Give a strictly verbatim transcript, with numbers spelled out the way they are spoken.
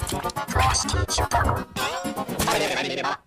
フラッシュティーショット。食べれば